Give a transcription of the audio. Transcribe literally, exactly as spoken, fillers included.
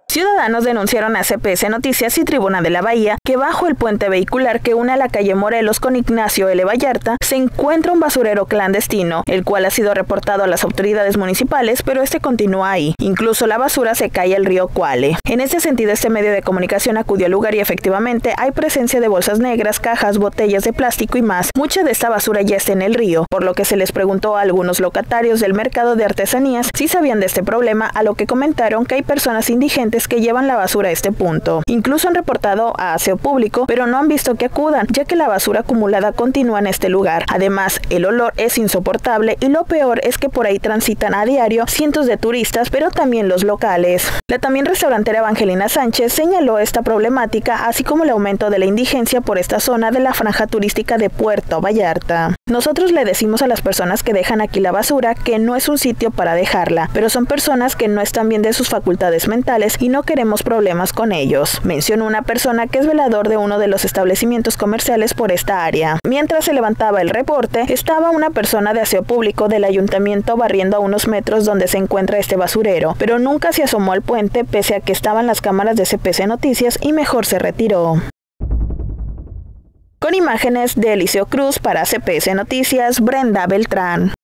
Ciudadanos denunciaron a C P S Noticias y Tribuna de la Bahía que bajo el puente vehicular que une a la calle Morelos con Ignacio L. Vallarta se encuentra un basurero clandestino, el cual ha sido reportado a las autoridades municipales, pero este continúa ahí. Incluso la basura se cae al río Cuale. En este sentido, este medio de comunicación acudió al lugar y efectivamente hay presencia de bolsas negras, cajas, botellas de plástico y más. Mucha de esta basura ya está en el río, por lo que se les preguntó a algunos locatarios del mercado de artesanías si sabían de este problema, a lo que comentaron que hay personas indigentes que llevan la basura a este punto. Incluso han reportado a aseo público, pero no han visto que acudan, ya que la basura acumulada continúa en este lugar. Además, el olor es insoportable y lo peor es que por ahí transitan a diario cientos de turistas, pero también los locales. La también restaurantera Evangelina Sánchez señaló esta problemática, así como el aumento de la indigencia por esta zona de la franja turística de Puerto Vallarta. Nosotros le decimos a las personas que dejan aquí la basura que no es un sitio para dejarla, pero son personas que no están bien de sus facultades mentales y no queremos problemas con ellos, mencionó una persona que es velador de uno de los establecimientos comerciales por esta área. Mientras se levantaba el reporte, estaba una persona de aseo público del ayuntamiento barriendo a unos metros donde se encuentra este basurero, pero nunca se asomó al puente pese a que estaban las cámaras de C P S Noticias y mejor se retiró. Con imágenes de Eliseo Cruz para C P S Noticias, Brenda Beltrán.